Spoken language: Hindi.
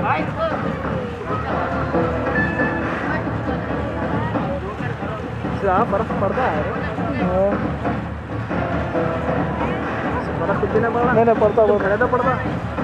बर्फ पड़ता है। बर्फ कुछ भी नहीं पड़ता। नहीं पड़ता, बहुत ज़्यादा पड़ता।